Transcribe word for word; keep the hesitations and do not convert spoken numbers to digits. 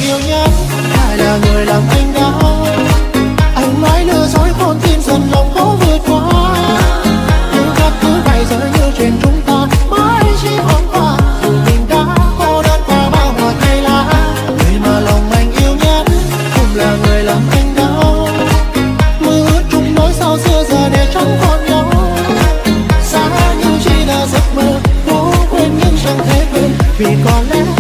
yêu nhất, ai là người làm anh đau. Anh mãi lừa dối con tim dần lòng khó vượt qua. Nhưng thật cứ phải rơi như chuyện chúng ta mãi chỉ hôm qua. Dù mình đã cô đơn qua bao ngọt hay lá, người mà lòng anh yêu nhất cũng là người làm anh đau. Mưa ướt chung nỗi sao xưa giờ để chẳng còn nhau. Xa như chỉ là giấc mơ, cố quên nhưng chẳng thể quên vì có lẽ